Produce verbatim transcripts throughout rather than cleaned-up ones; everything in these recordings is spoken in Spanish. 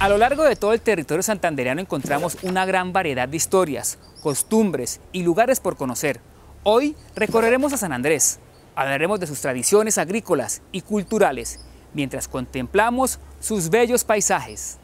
A lo largo de todo el territorio santandereano encontramos una gran variedad de historias, costumbres y lugares por conocer. Hoy recorreremos a San Andrés, hablaremos de sus tradiciones agrícolas y culturales, mientras contemplamos sus bellos paisajes.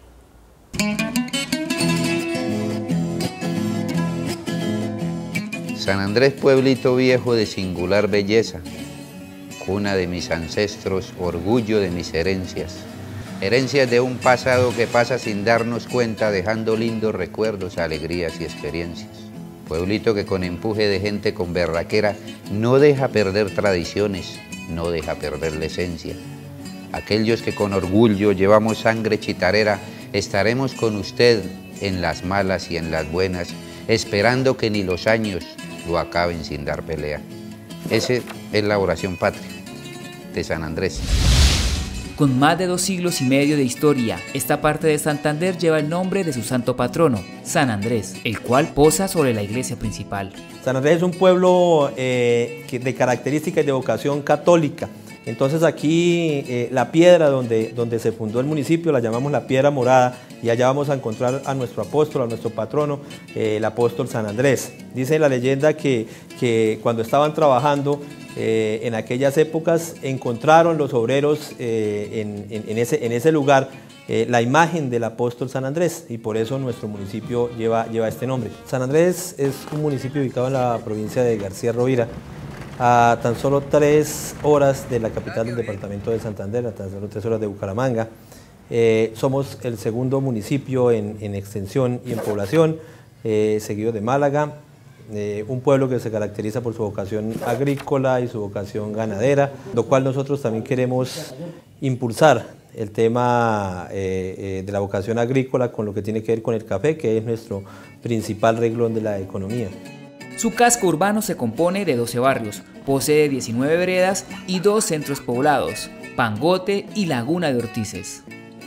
San Andrés, pueblito viejo de singular belleza, cuna de mis ancestros, orgullo de mis herencias. Herencias de un pasado que pasa sin darnos cuenta, dejando lindos recuerdos, alegrías y experiencias. Pueblito que con empuje de gente con berraquera no deja perder tradiciones, no deja perder la esencia. Aquellos que con orgullo llevamos sangre chitarera, estaremos con usted en las malas y en las buenas, esperando que ni los años lo acaben sin dar pelea. Esa es la oración patria de San Andrés. Con más de dos siglos y medio de historia, esta parte de Santander lleva el nombre de su santo patrono, San Andrés, el cual posa sobre la iglesia principal. San Andrés es un pueblo eh, de característica y de vocación católica. Entonces aquí eh, la piedra donde, donde se fundó el municipio la llamamos la Piedra Morada, y allá vamos a encontrar a nuestro apóstol, a nuestro patrono, eh, el apóstol San Andrés. Dice la leyenda que, que cuando estaban trabajando eh, en aquellas épocas encontraron los obreros eh, en, en, en, ese, en ese lugar eh, la imagen del apóstol San Andrés, y por eso nuestro municipio lleva, lleva este nombre. San Andrés es un municipio ubicado en la provincia de García Rovira, a tan solo tres horas de la capital del departamento de Santander, a tan solo tres horas de Bucaramanga. Eh, somos el segundo municipio en, en extensión y en población, eh, seguido de Málaga, eh, un pueblo que se caracteriza por su vocación agrícola y su vocación ganadera, lo cual nosotros también queremos impulsar el tema eh, eh, de la vocación agrícola con lo que tiene que ver con el café, que es nuestro principal renglón de la economía. Su casco urbano se compone de doce barrios, posee diecinueve veredas y dos centros poblados, Pangote y Laguna de Ortices.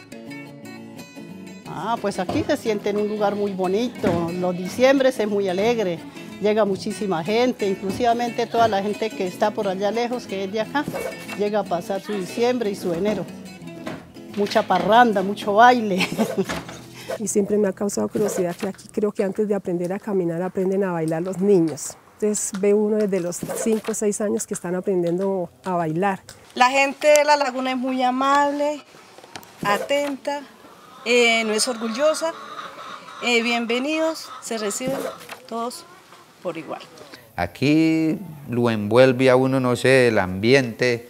Ah, pues aquí se siente en un lugar muy bonito, los diciembres es muy alegre, llega muchísima gente, inclusivamente toda la gente que está por allá lejos, que es de acá, llega a pasar su diciembre y su enero. Mucha parranda, mucho baile. Y siempre me ha causado curiosidad que aquí creo que antes de aprender a caminar aprenden a bailar los niños. Entonces ve uno desde los cinco o seis años que están aprendiendo a bailar. La gente de la laguna es muy amable, atenta, eh, no es orgullosa. Eh, bienvenidos, se reciben todos por igual. Aquí lo envuelve a uno, no sé, el ambiente,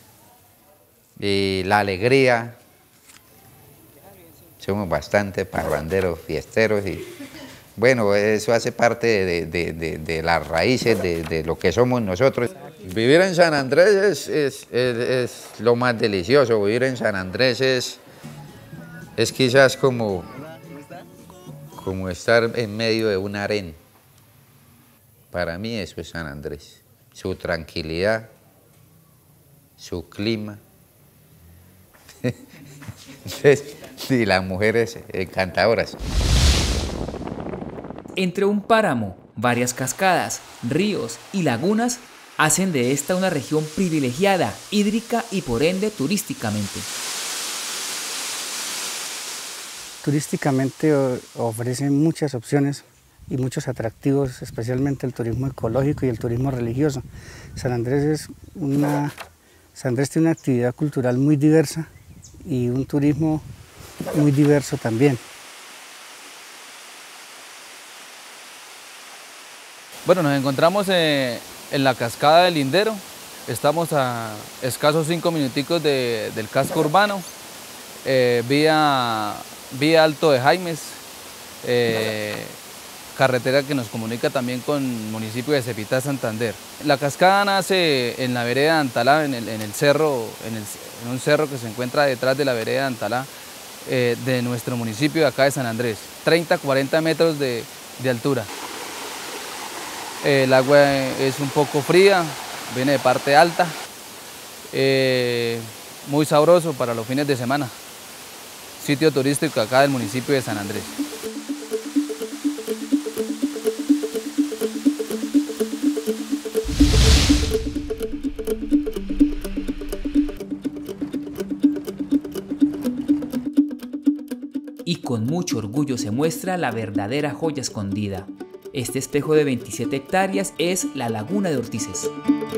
y la alegría. Somos bastante parranderos, fiesteros, y bueno, eso hace parte de, de, de, de las raíces de, de lo que somos nosotros. Vivir en San Andrés es, es, es, es lo más delicioso. Vivir en San Andrés es, es quizás como, como estar en medio de un harén. Para mí eso es San Andrés. Su tranquilidad, su clima. Sí, las mujeres encantadoras. Entre un páramo, varias cascadas, ríos y lagunas hacen de esta una región privilegiada, hídrica y por ende turísticamente. Turísticamente ofrecen muchas opciones y muchos atractivos, especialmente el turismo ecológico y el turismo religioso. San Andrés es una, San Andrés tiene una actividad cultural muy diversa y un turismo muy diverso también. Bueno, nos encontramos eh, en la cascada del Lindero. Estamos a escasos cinco minuticos de, del casco urbano, eh, vía, vía Alto de Jaimes, eh, carretera que nos comunica también con el municipio de Cepita, Santander. La cascada nace en la vereda de Antalá, en el, en el cerro, en, el, en un cerro que se encuentra detrás de la vereda de Antalá, eh, de nuestro municipio de acá de San Andrés, treinta a cuarenta metros de, de altura. Eh, el agua es un poco fría, viene de parte alta, eh, muy sabroso para los fines de semana. Sitio turístico acá del municipio de San Andrés. ¿Y con mucho orgullo se muestra la verdadera joya escondida. Este espejo de veintisiete hectáreas es la Laguna de Ortices.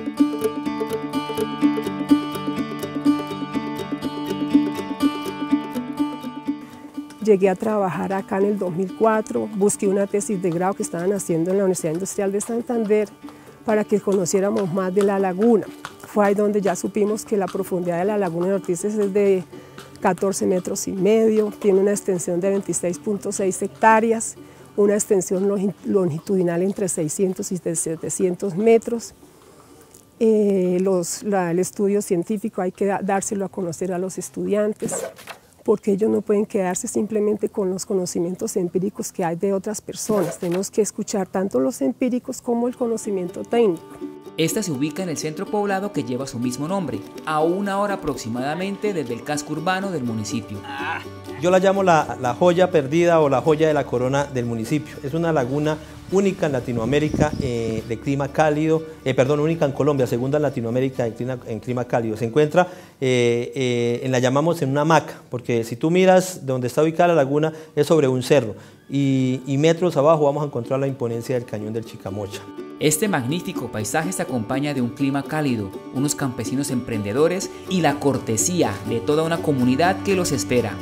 Llegué a trabajar acá en el dos mil cuatro, busqué una tesis de grado que estaban haciendo en la Universidad Industrial de Santander para que conociéramos más de la laguna. Fue ahí donde ya supimos que la profundidad de la Laguna de Ortices es de catorce metros y medio, tiene una extensión de veintiséis punto seis hectáreas, una extensión longitudinal entre seiscientos y setecientos metros. Eh, los, la, el estudio científico hay que da, dárselo a conocer a los estudiantes, porque ellos no pueden quedarse simplemente con los conocimientos empíricos que hay de otras personas. Tenemos que escuchar tanto los empíricos como el conocimiento técnico. Esta se ubica en el centro poblado que lleva su mismo nombre, a una hora aproximadamente desde el casco urbano del municipio. Yo la llamo la, la joya perdida o la joya de la corona del municipio. Es una laguna única en Latinoamérica eh, de clima cálido, eh, perdón, única en Colombia, segunda en Latinoamérica en clima, en clima cálido. Se encuentra, eh, eh, en la llamamos en una hamaca, porque si tú miras donde está ubicada la laguna es sobre un cerro y, y metros abajo vamos a encontrar la imponencia del cañón del Chicamocha. Este magnífico paisaje se acompaña de un clima cálido, unos campesinos emprendedores y la cortesía de toda una comunidad que los espera.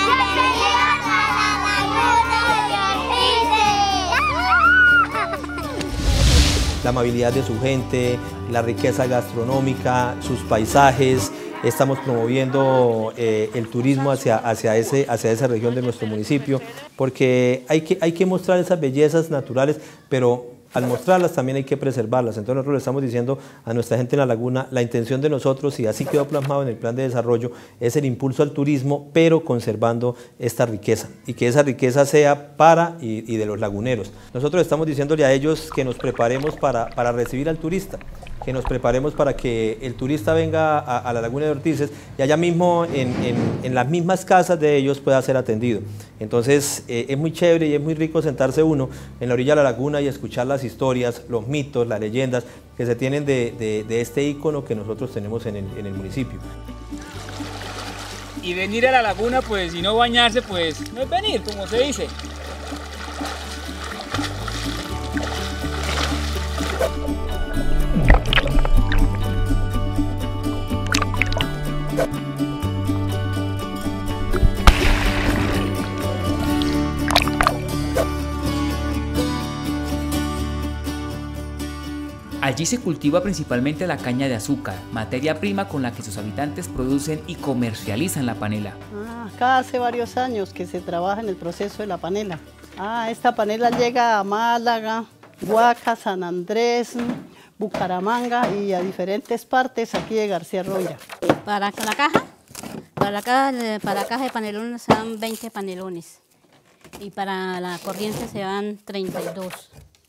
La amabilidad de su gente, la riqueza gastronómica, sus paisajes. Estamos promoviendo eh, el turismo hacia, hacia, ese, hacia esa región de nuestro municipio, porque hay que, hay que mostrar esas bellezas naturales, pero al mostrarlas también hay que preservarlas. Entonces nosotros le estamos diciendo a nuestra gente en la laguna, la intención de nosotros, y así quedó plasmado en el plan de desarrollo, es el impulso al turismo, pero conservando esta riqueza, y que esa riqueza sea para y, y de los laguneros. Nosotros estamos diciéndole a ellos que nos preparemos para, para recibir al turista, que nos preparemos para que el turista venga a, a la Laguna de Ortices y allá mismo en, en, en las mismas casas de ellos pueda ser atendido. Entonces eh, es muy chévere y es muy rico sentarse uno en la orilla de la laguna y escuchar las historias, los mitos, las leyendas que se tienen de, de, de este ícono que nosotros tenemos en el, en el municipio. Y venir a la laguna, pues, y no bañarse, pues, no es venir, como se dice. Allí se cultiva principalmente la caña de azúcar, materia prima con la que sus habitantes producen y comercializan la panela. Ah, acá hace varios años que se trabaja en el proceso de la panela. Ah, esta panela llega a Málaga, Huaca, San Andrés, Bucaramanga y a diferentes partes aquí de García Rovira. Para la caja, para la caja, para la caja de panelones se dan veinte panelones y para la corriente se dan treinta y dos.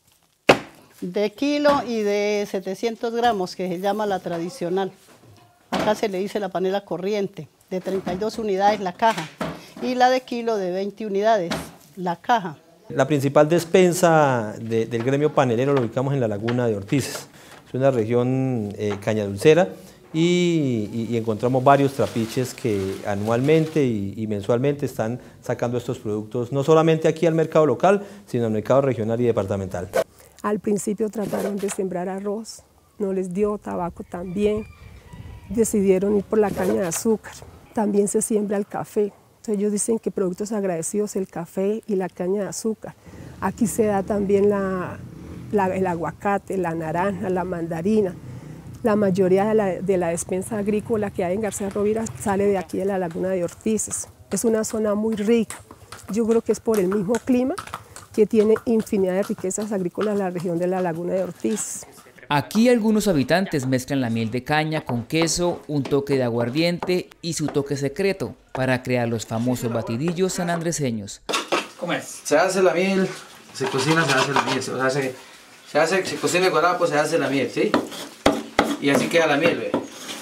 De kilo y de setecientos gramos, que se llama la tradicional. Acá se le dice la panela corriente, de treinta y dos unidades la caja, y la de kilo de veinte unidades, la caja. La principal despensa de, del gremio panelero lo ubicamos en la Laguna de Ortices. Es una región eh, cañadulcera y, y, y encontramos varios trapiches que anualmente y, y mensualmente están sacando estos productos, no solamente aquí al mercado local, sino al mercado regional y departamental. Al principio trataron de sembrar arroz, no les dio, tabaco también, decidieron ir por la caña de azúcar, también se siembra el café. Entonces ellos dicen que productos agradecidos el café y la caña de azúcar. Aquí se da también la, la, el aguacate, la naranja, la mandarina. La mayoría de la, de la despensa agrícola que hay en García Rovira sale de aquí de la Laguna de Ortices. Es una zona muy rica, yo creo que es por el mismo clima que tiene infinidad de riquezas agrícolas en la región de la Laguna de Ortiz. Aquí algunos habitantes mezclan la miel de caña con queso, un toque de aguardiente y su toque secreto para crear los famosos batidillos sanandreseños. ¿Cómo es? Se hace la miel, se cocina, se hace la miel, se hace, se, hace, se cocina el guarapo, se hace la miel, ¿sí? Y así queda la miel, ¿ve?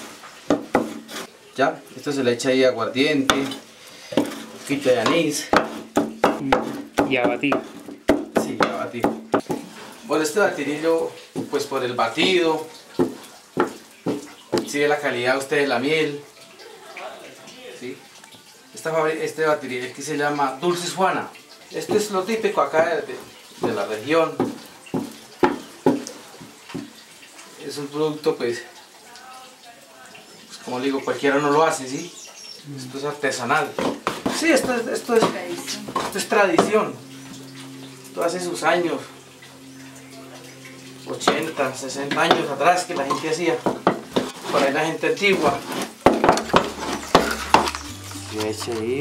Ya, esto se le echa ahí aguardiente, un poquito de anís. Y a batir. Sí, a batir. Por este batidillo, pues por el batido, si ve la calidad usted de la miel, ¿sí? esta fabri- este batería que se llama Dulces Juana. Esto es lo típico acá de, de, de la región. Es un producto pues, pues como digo, cualquiera no lo hace, ¿sí? Esto es artesanal. Sí, esto es, esto es, esto es tradición. Esto hace sus años, ochenta, sesenta años atrás que la gente hacía. Por ahí la gente antigua. Y eche ahí.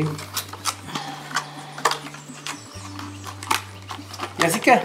Y así que.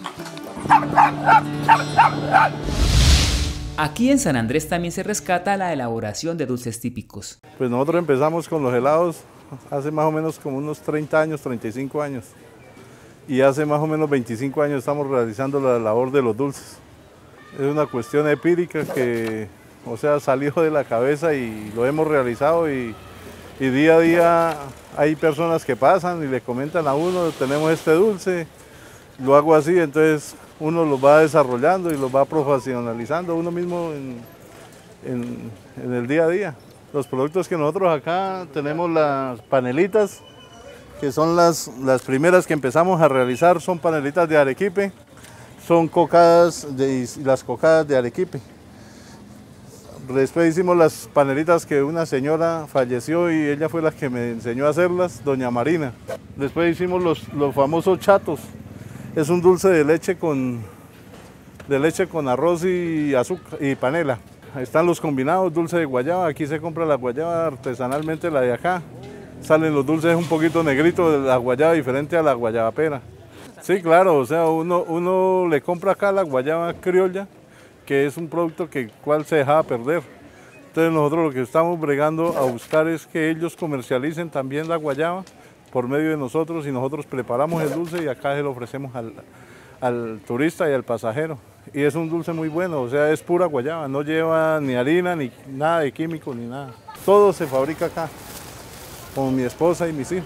Aquí en San Andrés también se rescata la elaboración de dulces típicos. Pues nosotros empezamos con los helados hace más o menos como unos treinta años, treinta y cinco años. Y hace más o menos veinticinco años estamos realizando la labor de los dulces. Es una cuestión empírica que, o sea, salió de la cabeza y lo hemos realizado y, y día a día hay personas que pasan y le comentan a uno, tenemos este dulce, lo hago así, entonces uno lo va desarrollando y lo va profesionalizando uno mismo en, en, en el día a día. Los productos que nosotros acá tenemos, las panelitas, que son las, las primeras que empezamos a realizar, son panelitas de arequipe, son cocadas de, las cocadas de arequipe. Después hicimos las panelitas que una señora falleció y ella fue la que me enseñó a hacerlas, doña Marina. Después hicimos los, los famosos chatos. Es un dulce de leche con, de leche con arroz y azúcar y panela. Están los combinados, dulce de guayaba. Aquí se compra la guayaba artesanalmente, la de acá. Salen los dulces un poquito negritos de la guayaba, diferente a la guayaba pera. Sí, claro, o sea, uno, uno le compra acá la guayaba criolla, que es un producto que cual se dejaba perder. Entonces nosotros lo que estamos bregando a buscar es que ellos comercialicen también la guayaba por medio de nosotros y nosotros preparamos el dulce y acá se lo ofrecemos al, al turista y al pasajero. Y es un dulce muy bueno, o sea, es pura guayaba, no lleva ni harina, ni nada de químico, ni nada. Todo se fabrica acá, con mi esposa y mis hijos.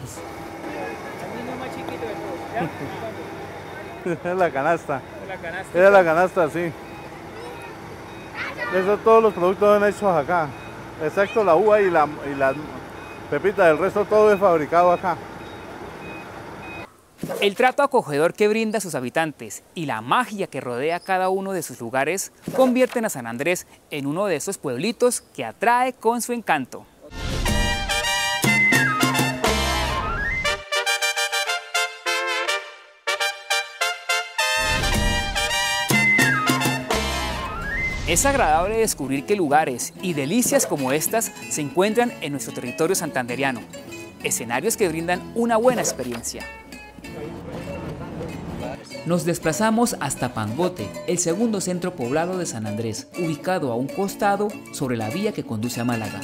Es la canasta. Es la canasta, sí. Eso, todos los productos son hechos acá, excepto la uva y la, y la pepita, el resto todo es fabricado acá. El trato acogedor que brinda a sus habitantes y la magia que rodea cada uno de sus lugares convierten a San Andrés en uno de esos pueblitos que atrae con su encanto. Es agradable descubrir que lugares y delicias como estas se encuentran en nuestro territorio santandereano, escenarios que brindan una buena experiencia. Nos desplazamos hasta Pangote, el segundo centro poblado de San Andrés, ubicado a un costado sobre la vía que conduce a Málaga.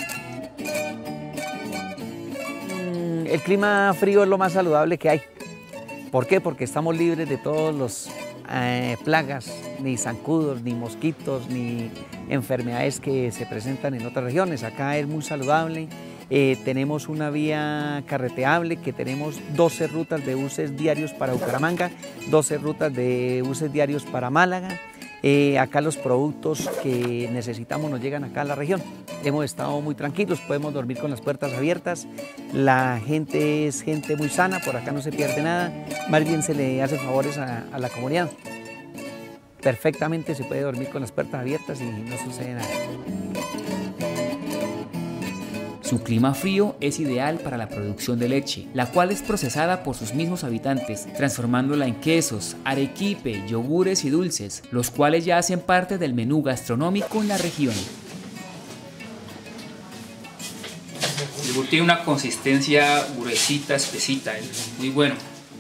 El clima frío es lo más saludable que hay. ¿Por qué? Porque estamos libres de todos los eh, plagas, ni zancudos, ni mosquitos, ni enfermedades que se presentan en otras regiones. Acá es muy saludable. Eh, tenemos una vía carreteable, que tenemos doce rutas de buses diarios para Bucaramanga, doce rutas de buses diarios para Málaga. Eh, acá los productos que necesitamos nos llegan acá a la región. Hemos estado muy tranquilos, podemos dormir con las puertas abiertas. La gente es gente muy sana, por acá no se pierde nada. Más bien se le hace favores a, a la comunidad. Perfectamente se puede dormir con las puertas abiertas y no sucede nada. Su clima frío es ideal para la producción de leche, la cual es procesada por sus mismos habitantes, transformándola en quesos, arequipe, yogures y dulces, los cuales ya hacen parte del menú gastronómico en la región. El yogur tiene una consistencia gruesita, espesita, es muy bueno.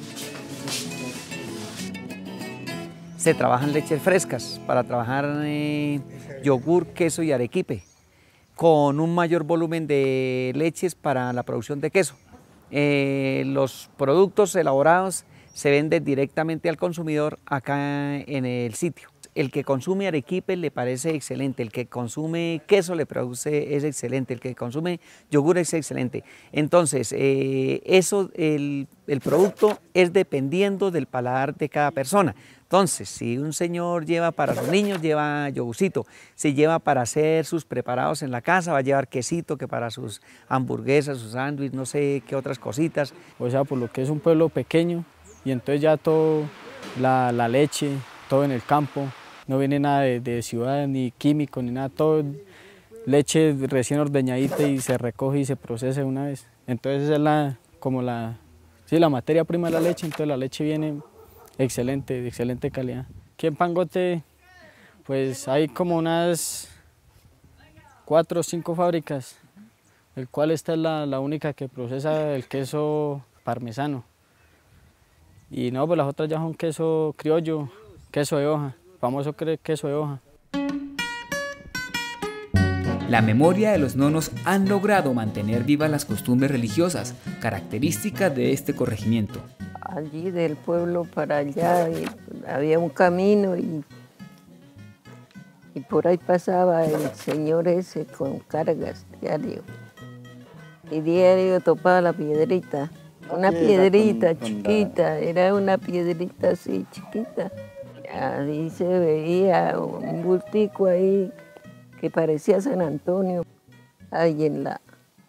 Se trabajan leches frescas para trabajar eh, yogur, queso y arequipe, con un mayor volumen de leches para la producción de queso. Eh, los productos elaborados se venden directamente al consumidor acá en el sitio. el que consume arequipe le parece excelente, el que consume queso le produce, es excelente, el que consume yogur es excelente. Entonces, eh, eso, el, el producto es dependiendo del paladar de cada persona. Entonces, si un señor lleva para sus niños, lleva yogurcito. Si lleva para hacer sus preparados en la casa, va a llevar quesito, que para sus hamburguesas, sus sándwiches, no sé qué otras cositas. O sea, por lo que es un pueblo pequeño, y entonces ya todo, la, la leche, todo en el campo, no viene nada de, de ciudad, ni químico, ni nada, todo leche recién ordeñadita y se recoge y se procesa de una vez. Entonces esa es la, como la, sí, la materia prima de la leche, entonces la leche viene excelente, de excelente calidad. Aquí en Pangote, pues hay como unas cuatro o cinco fábricas, el cual esta es la, la única que procesa el queso parmesano. Y no, pues las otras ya son queso criollo, queso de hoja, famoso queso de hoja. La memoria de los nonos han logrado mantener vivas las costumbres religiosas, características de este corregimiento. Allí del pueblo para allá y había un camino y, y por ahí pasaba el señor ese con cargas diario. Y diario topaba la piedrita, una piedrita chiquita, era una piedrita así chiquita. Ahí se veía un bultico ahí que parecía San Antonio, ahí en la...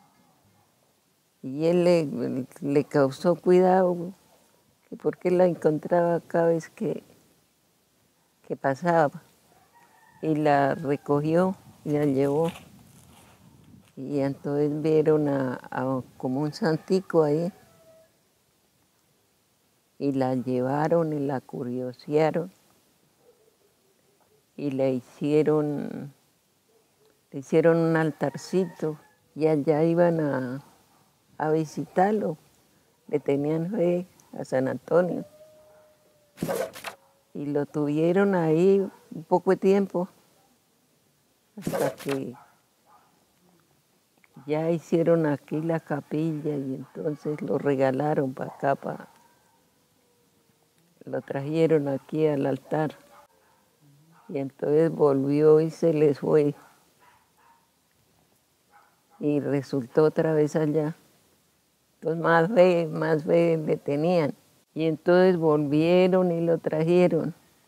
Y él le, le causó cuidado, porque la encontraba cada vez que, que pasaba. Y la recogió y la llevó. Y entonces vieron a, a como un santico ahí. Y la llevaron y la curiosearon. Y le hicieron, le hicieron un altarcito. Y allá iban a, a visitarlo. Le tenían fe a San Antonio. Y lo tuvieron ahí un poco de tiempo, hasta que ya hicieron aquí la capilla y entonces lo regalaron para acá, para... lo trajeron aquí al altar. Y entonces volvió y se les fue. Y resultó otra vez allá. Entonces más fe, más fe le tenían. Y entonces volvieron y lo trajeron.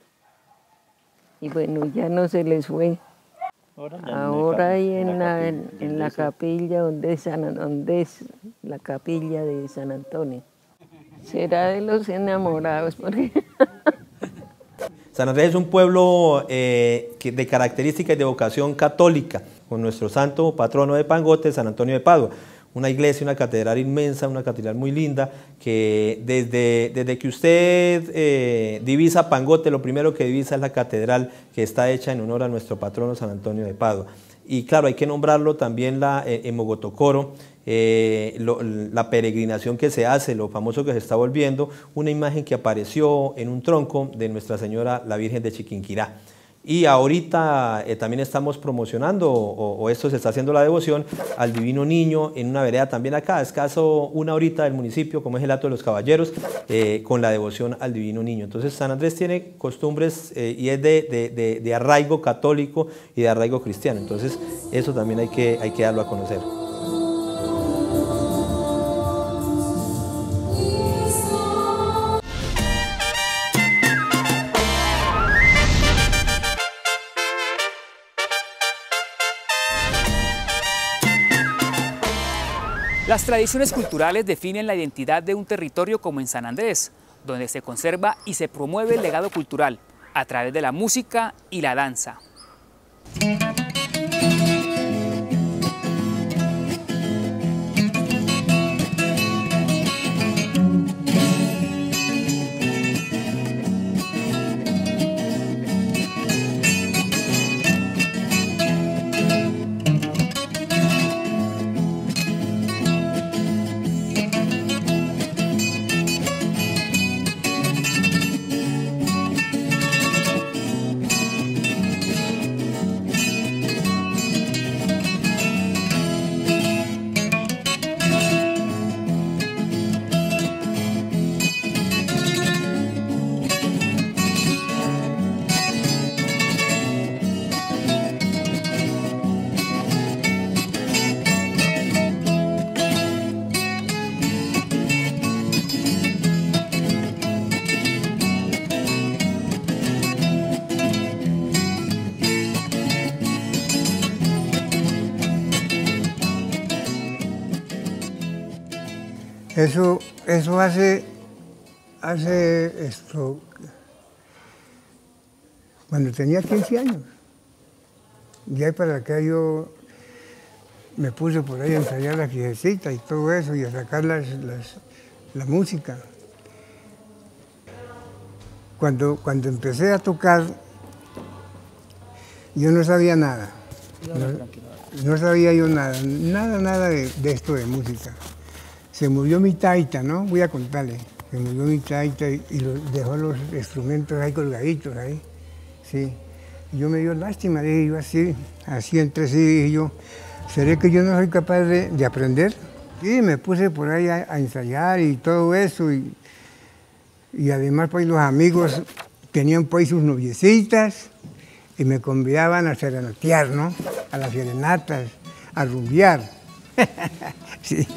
Y bueno, ya no se les fue. Ahora ahí en la, en, en la capilla donde es, San, donde es la capilla de San Antonio. Será de los enamorados, porque... San Andrés es un pueblo eh, que de características y de vocación católica, con nuestro santo patrono de Pangote, San Antonio de Padua. Una iglesia, una catedral inmensa, una catedral muy linda, que desde, desde que usted eh, divisa Pangote, lo primero que divisa es la catedral que está hecha en honor a nuestro patrono San Antonio de Padua. Y claro, hay que nombrarlo también la, eh, en Mogotocoro, eh, lo, la peregrinación que se hace, lo famoso que se está volviendo, una imagen que apareció en un tronco de Nuestra Señora la Virgen de Chiquinquirá. Y ahorita eh, también estamos promocionando, o, o esto se está haciendo la devoción, al Divino Niño en una vereda también acá, escaso una horita del municipio, como es el Hato de los Caballeros, eh, con la devoción al Divino Niño. Entonces San Andrés tiene costumbres eh, y es de, de, de, de arraigo católico y de arraigo cristiano. Entonces eso también hay que, hay que darlo a conocer. Las tradiciones culturales definen la identidad de un territorio como en San Andrés, donde se conserva y se promueve el legado cultural a través de la música y la danza. Eso, eso hace, hace esto, cuando tenía quince años. Y ahí para acá yo me puse por ahí a ensayar la fiestecita y todo eso y a sacar las, las, la música. Cuando, cuando empecé a tocar, yo no sabía nada. No, no sabía yo nada, nada, nada de, de esto de música. Se murió mi taita, ¿no? Voy a contarle. Se murió mi taita y, y lo, dejó los instrumentos ahí colgaditos, ahí. Sí. Y yo me dio lástima, dije yo así, así entre sí, dije yo, ¿seré que yo no soy capaz de, de aprender? Sí, me puse por ahí a, a ensayar y todo eso. Y, y además, pues los amigos tenían pues sus noviecitas y me convidaban a serenatear, ¿no? A las serenatas, a rumbear. Sí.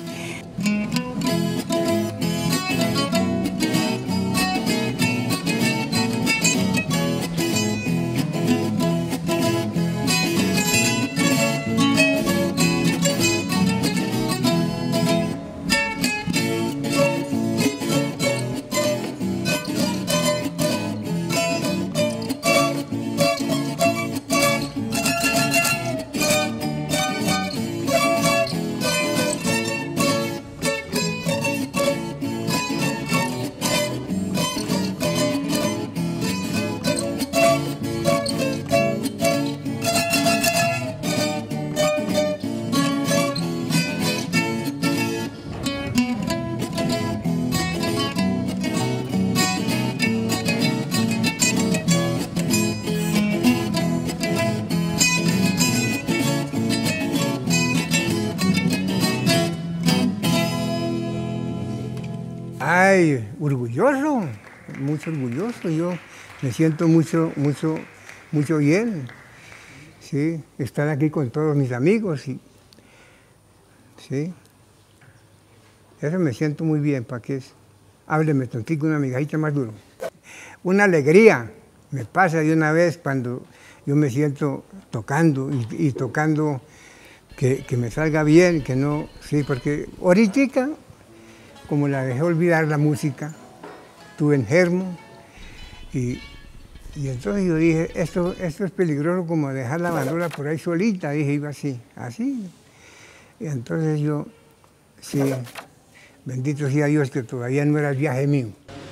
Ay, orgulloso, mucho orgulloso. Yo me siento mucho, mucho, mucho bien. Sí, estar aquí con todos mis amigos. Y, sí, eso me siento muy bien. ¿Para qué es? Hábleme tontico, una migajita más duro. Una alegría me pasa de una vez cuando yo me siento tocando y, y tocando que, que me salga bien, que no, sí, porque ahorita, como la dejé olvidar la música, estuve enfermo y, y entonces yo dije, esto, esto es peligroso como dejar la bandera por ahí solita, dije, iba así, así. Y entonces yo, sí, bendito sea Dios que todavía no era el viaje mío.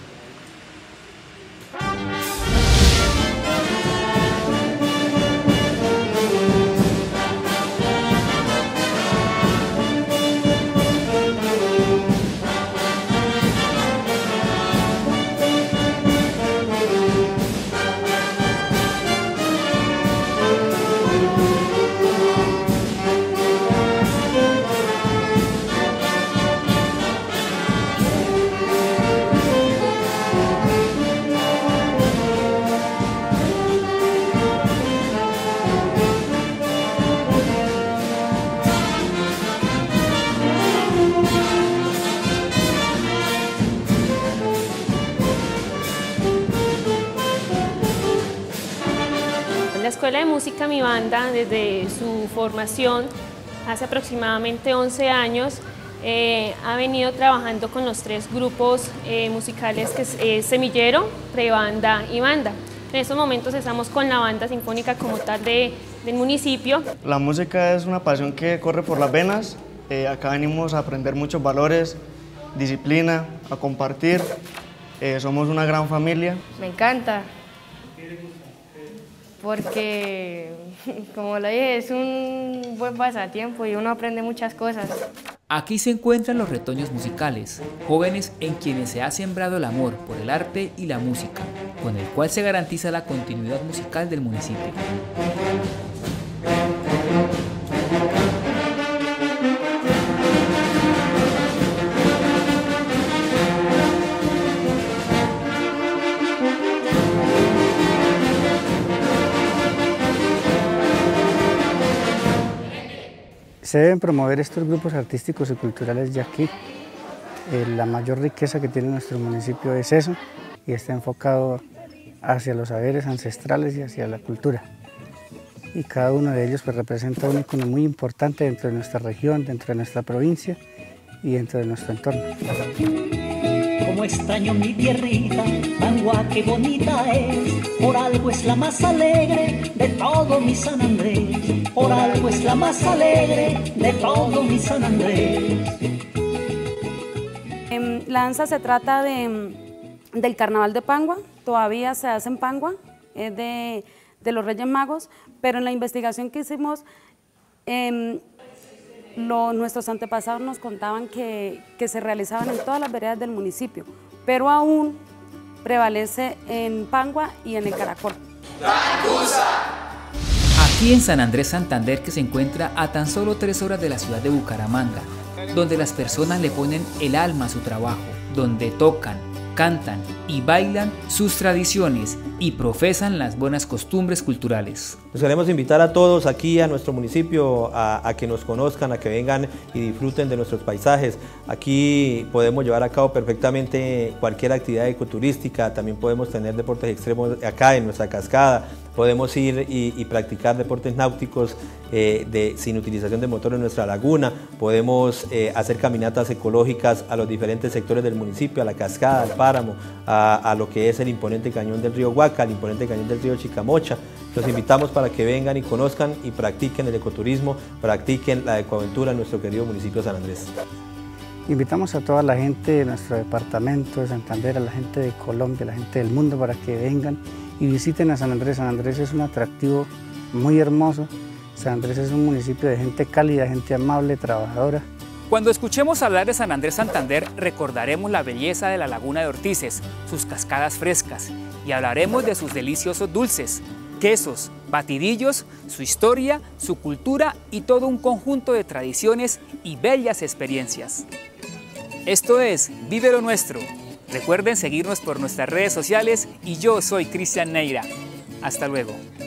La Escuela de Música Mi Banda, desde su formación hace aproximadamente once años, eh, ha venido trabajando con los tres grupos eh, musicales que es eh, Semillero, Prebanda y Banda. En estos momentos estamos con la banda sinfónica como tal de, del municipio. La música es una pasión que corre por las venas. Eh, acá venimos a aprender muchos valores, disciplina, a compartir. Eh, somos una gran familia. Me encanta, porque, como lo dije, es un buen pasatiempo y uno aprende muchas cosas. Aquí se encuentran los retoños musicales, jóvenes en quienes se ha sembrado el amor por el arte y la música, con el cual se garantiza la continuidad musical del municipio. Se deben promover estos grupos artísticos y culturales de aquí. Eh, la mayor riqueza que tiene nuestro municipio es eso, y está enfocado hacia los saberes ancestrales y hacia la cultura. Y cada uno de ellos pues, representa un icono muy importante dentro de nuestra región, dentro de nuestra provincia, y dentro de nuestro entorno. Como extraño mi tierrita, Pangua qué bonita es, por algo es la más alegre de todo mi San Andrés, por algo es la más alegre de todo mi San Andrés. La danza se trata de, del carnaval de Pangua, todavía se hace en Pangua, es de, de los Reyes Magos, pero en la investigación que hicimos, eh, lo, nuestros antepasados nos contaban que, que se realizaban en todas las veredas del municipio, pero aún prevalece en Pangua y en el Caracol. Aquí en San Andrés Santander, que se encuentra a tan solo tres horas de la ciudad de Bucaramanga, donde las personas le ponen el alma a su trabajo, donde tocan, cantan y bailan sus tradiciones y profesan las buenas costumbres culturales. Los queremos invitar a todos aquí a nuestro municipio a, a que nos conozcan, a que vengan y disfruten de nuestros paisajes. Aquí podemos llevar a cabo perfectamente cualquier actividad ecoturística, también podemos tener deportes extremos acá en nuestra cascada, podemos ir y, y practicar deportes náuticos eh, de, sin utilización de motor en nuestra laguna, podemos eh, hacer caminatas ecológicas a los diferentes sectores del municipio, a la cascada, al páramo, a, a lo que es el imponente cañón del río Guaca, el imponente cañón del río Chicamocha. Los invitamos para que vengan y conozcan y practiquen el ecoturismo, practiquen la ecoaventura en nuestro querido municipio de San Andrés. Invitamos a toda la gente de nuestro departamento de Santander, a la gente de Colombia, a la gente del mundo para que vengan y visiten a San Andrés. San Andrés es un atractivo muy hermoso. San Andrés es un municipio de gente cálida, gente amable, trabajadora. Cuando escuchemos hablar de San Andrés Santander, recordaremos la belleza de la laguna de Ortices, sus cascadas frescas, y hablaremos de sus deliciosos dulces, quesos, batidillos, su historia, su cultura y todo un conjunto de tradiciones y bellas experiencias. Esto es Vive lo Nuestro. Recuerden seguirnos por nuestras redes sociales y yo soy Cristian Neira. Hasta luego.